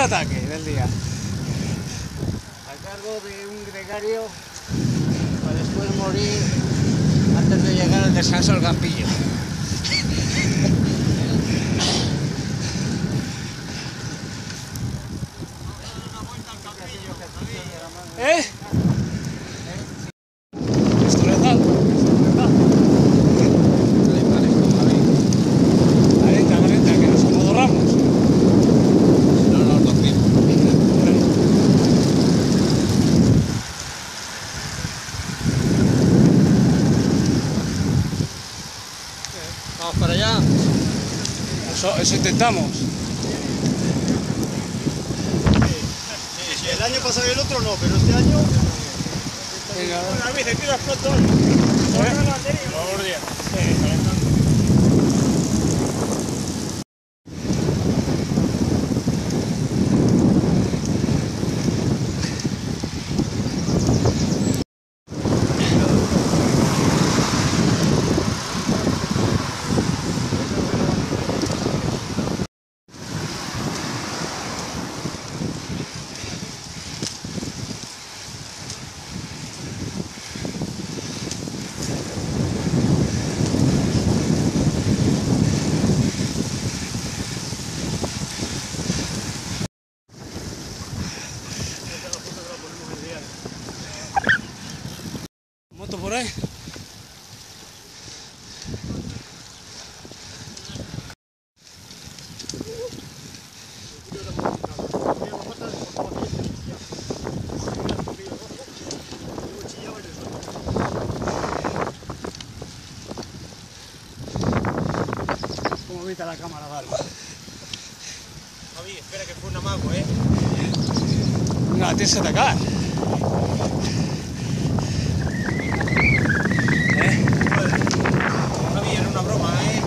ataque del día. A cargo de un gregario para después morir antes de llegar al descanso del campillo. ¿Eh? ¿Esto le da? Calenta, que nos amodorramos. No nos dormimos. Vamos para allá. Eso intentamos. Sí, el año pasado y el otro no, pero este año... Venga, Una vez, empiezas pronto. Buenos días. Sí, calentando. Moto por ahí. Como evita la cámara, Barba. Javi, espera que fue un amago, ¿eh? No, tienes que atacar. Javi, era una broma, ¿eh?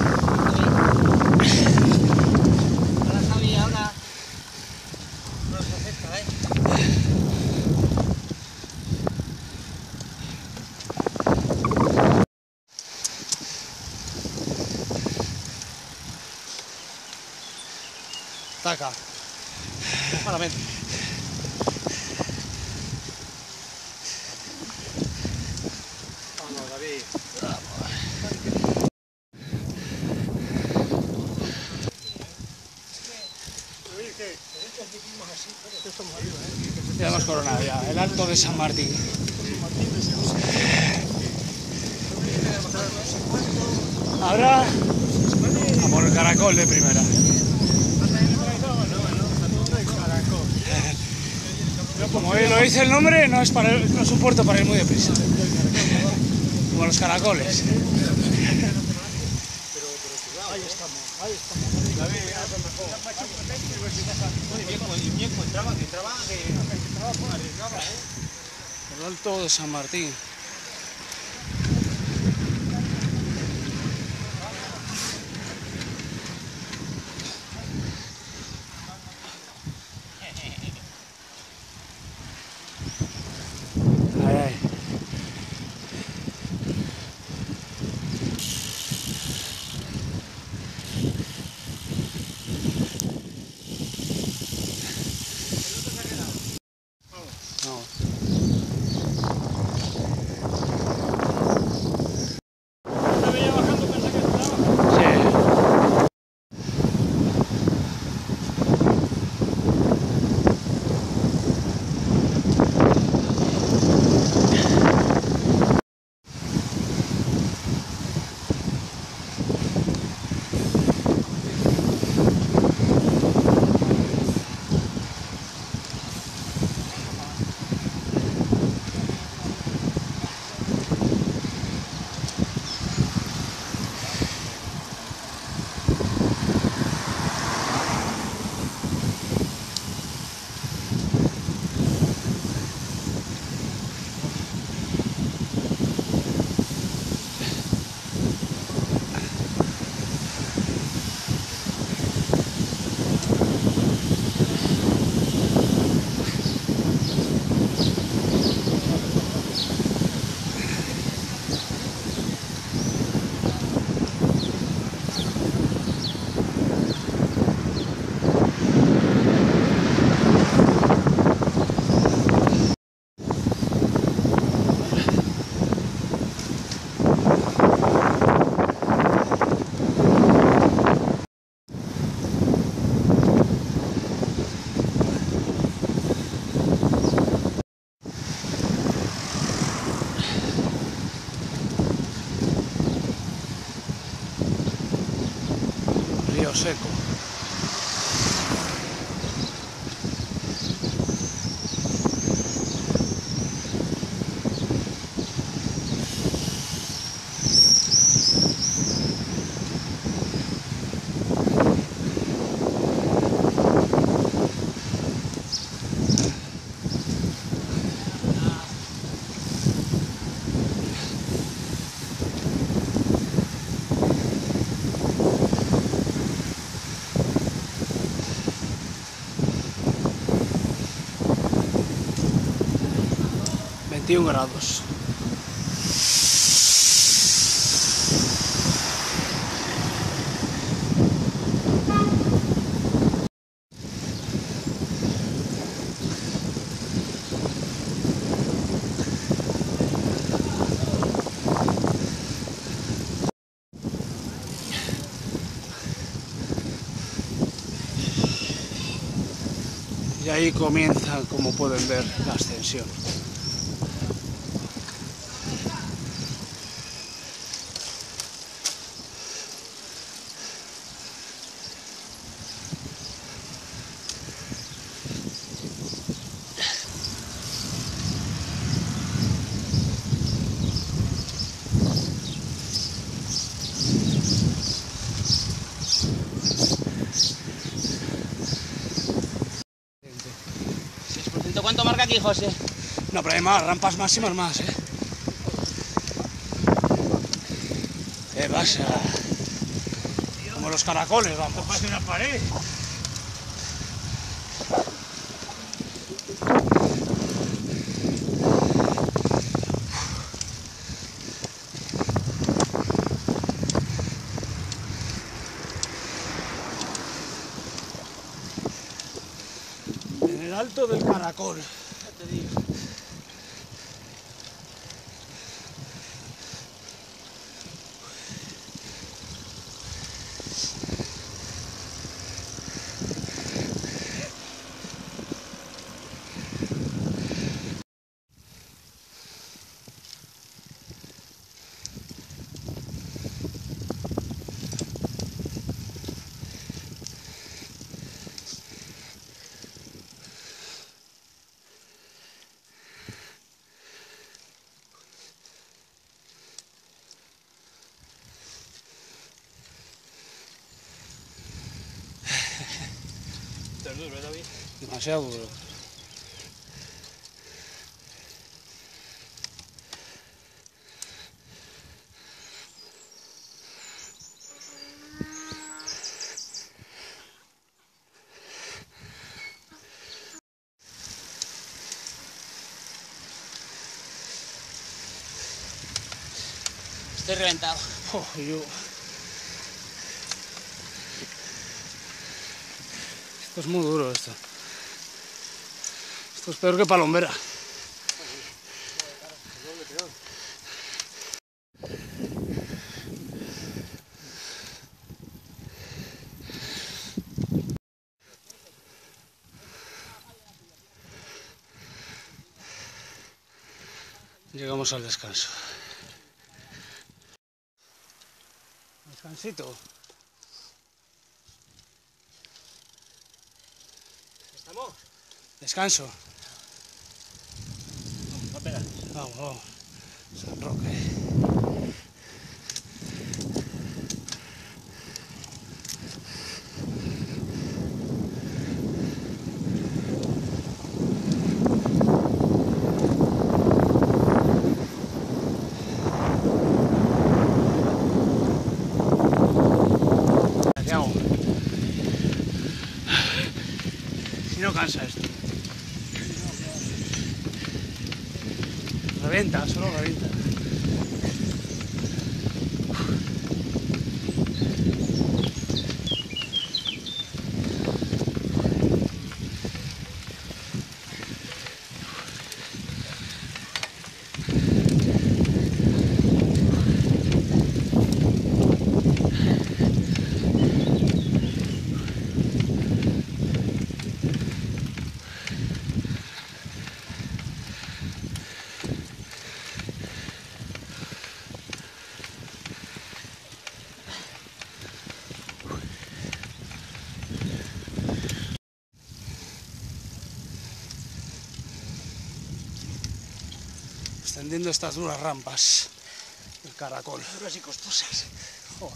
Ahora Javi, ahora. No nos afecta, ¿eh? Ataca. Malamente. Vamos, David. Ya hemos coronado ya, el Alto de San Martín. Ahora a por el caracol de primera. Como él lo dice el nombre, no es un puerto para ir muy deprisa. Como los caracoles. El Alto de San Martín. Ay, ay. Vamos. seco. grados. Y ahí comienza, como pueden ver, la ascensión. ¿Cuánto marca aquí, José? No, pero hay más, rampas máximas más, vas como los caracoles, vamos. Pase una pared. En el alto del caracol. Ya te digo. Esto es duro, David. Demasiado duro. Estoy reventado. Esto es muy duro esto. Esto es peor que palombera. Llegamos al descanso. Descansito. ¿Estamos? Descanso. No pegas. Vamos, vamos. San Roque. ¿Qué hago? Si no cansa esto. Revienta, solo revienta. Descendiendo estas duras rampas del caracol. Duras y costosas. Joder.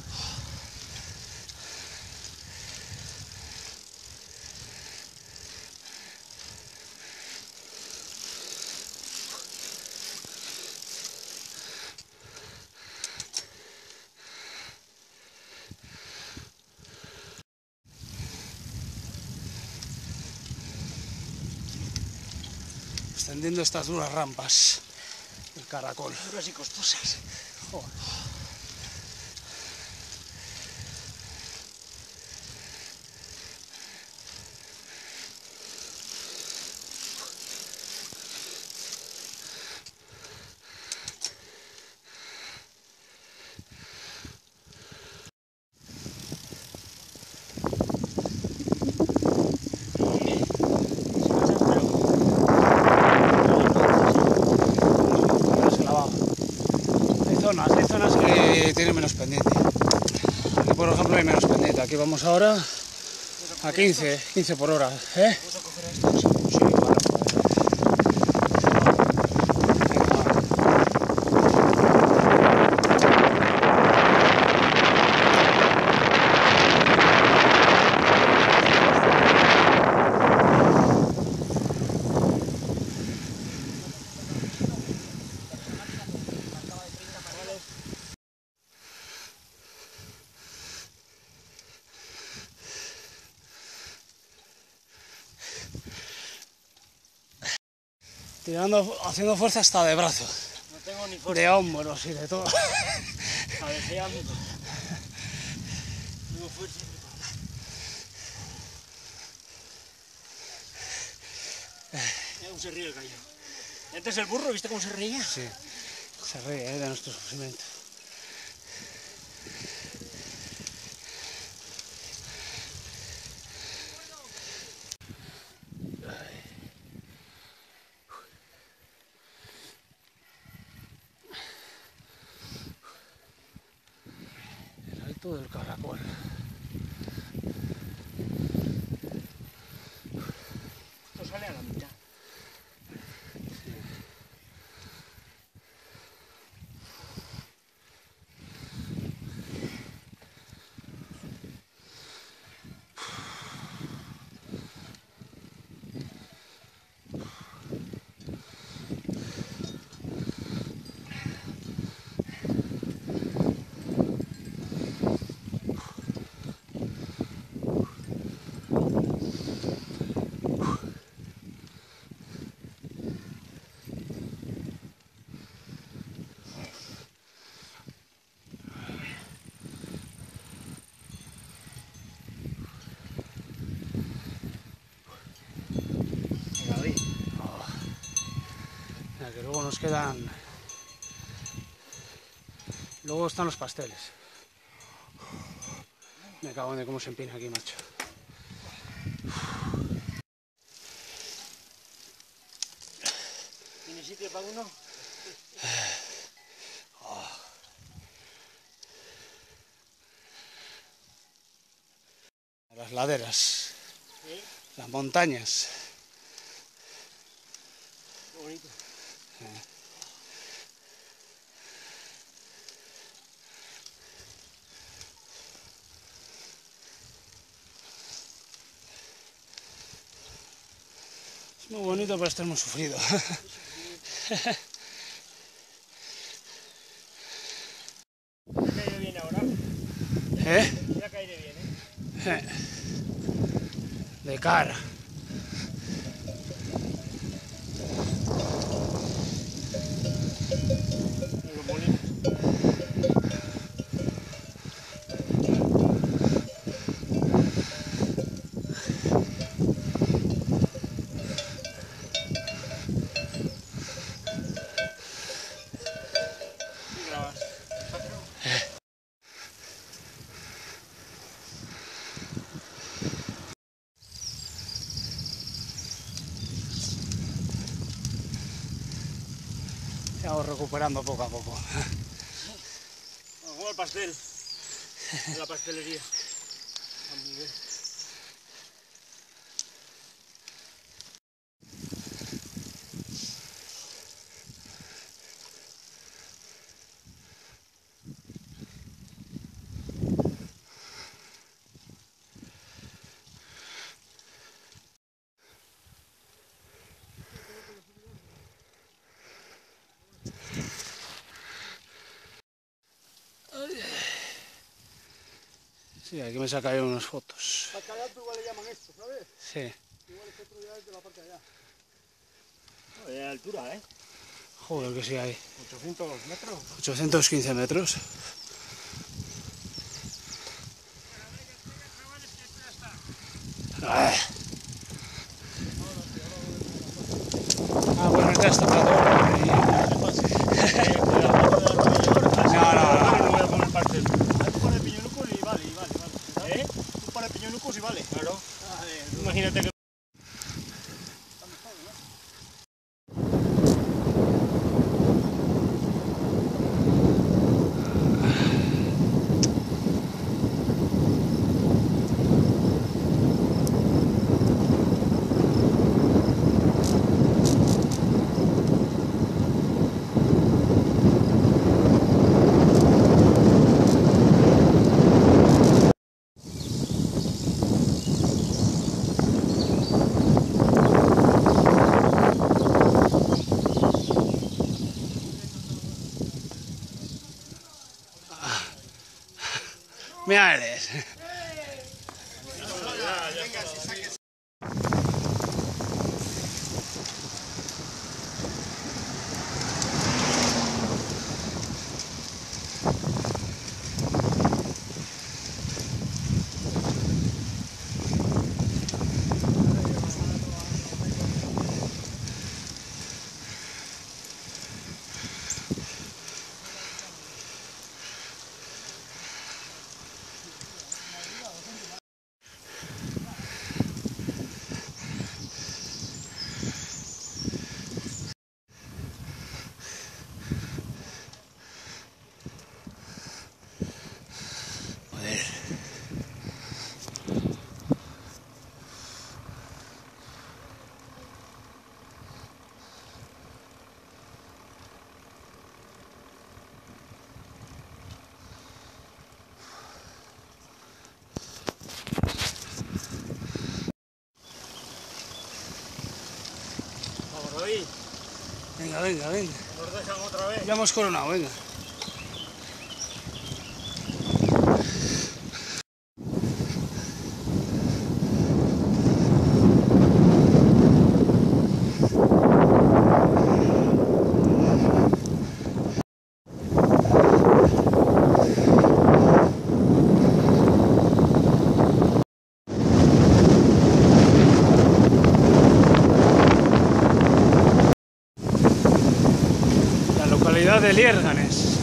Descendiendo estas duras rampas del caracol. Duras y costosas. Joder. Hay zonas que tienen menos pendiente. Aquí, por ejemplo, hay menos pendiente. Aquí vamos ahora a 15 por hora. ¿Eh? ¿Vamos a coger a estos? Sí, vale. Haciendo fuerza hasta de brazo, No tengo ni fuerza. de hombros y de todo. Cabeceando. Tengo fuerza. Mira cómo se ríe el gallo. ¿Y antes el burro, viste cómo se reía? Sí, se ríe de nuestro sufrimiento. El alto del caracol. Esto sale a la mitad. Mira, que luego nos quedan... Luego están los pasteles. Me cago en de cómo se empina aquí, macho. ¿Tiene sitio para uno? Las laderas, Sí. las montañas. Qué bonito. Es muy bonito, pero esto es muy sufrido. Ya caeré bien ahora. ¿Eh? Ya caeré bien, ¿eh? De cara. Los molinos. ¿Qué grabas? Ya vamos recuperando poco a poco. Como el pastel. De la pastelería. San Miguel. Sí, aquí me sacaron unas fotos. Parte de alto igual le llaman esto, ¿sabes? Sí. Igual este otro ya es de la parte de allá. De altura, ¿eh? Joder, que sí hay. 800 metros. 815 metros. Ah, bueno, ya está todo. No, no, no. No voy a poner parte. Tú pones piñonucos y vale. ¿Eh? Tú pones piñonucos y vale. Claro. Imagínate que... Mira eres. Joder. Vamos ahí. Venga. Nos dejan otra vez. Ya hemos coronado, venga. La localidad de Liérganes.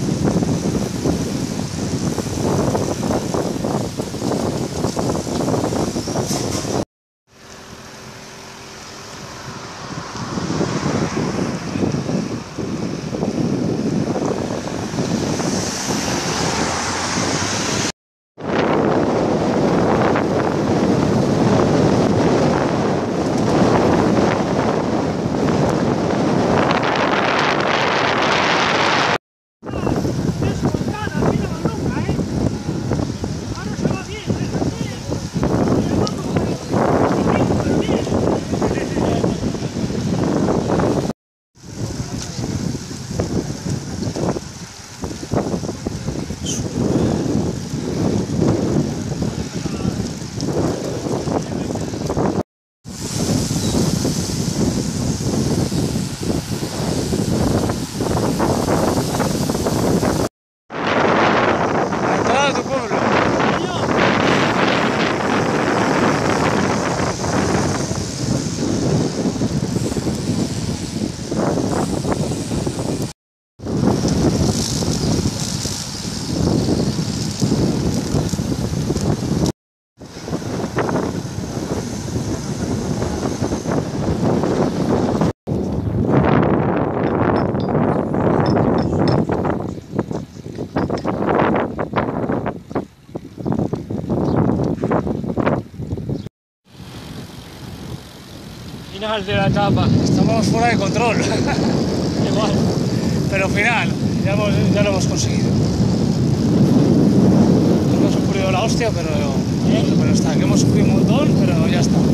La entrada de tu pueblo. Final de la etapa. Estamos fuera de control. Igual. Pero final, ya lo hemos conseguido. Hemos sufrido la hostia, pero está. Que hemos sufrido un montón, pero ya está.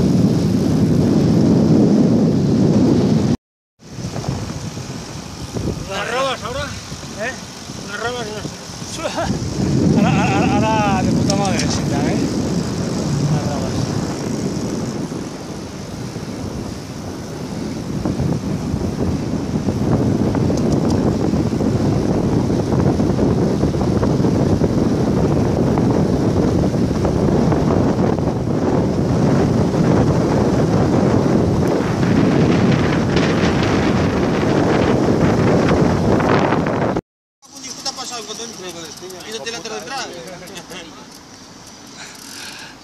¿Unas robas ahora? ¿Eh? Unas robas y unas... Ahora de puta madre, sí, ¿eh?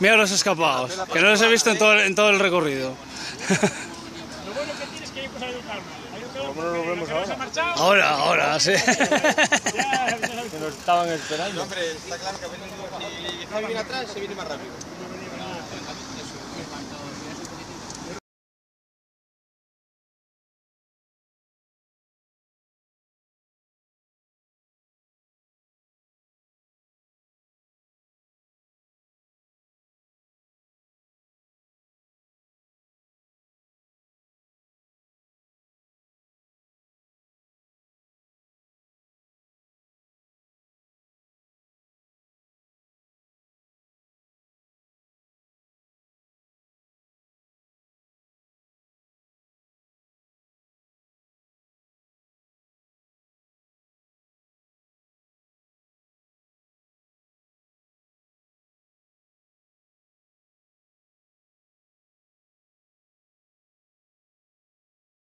Mira los escapados, que no los he visto en todo el recorrido. Lo bueno que tienes que ir pues a educarme. Nos vemos Ahora, sí. Que nos estaban esperando. Hombre, está claro que a veces si Javi viene atrás se viene más rápido.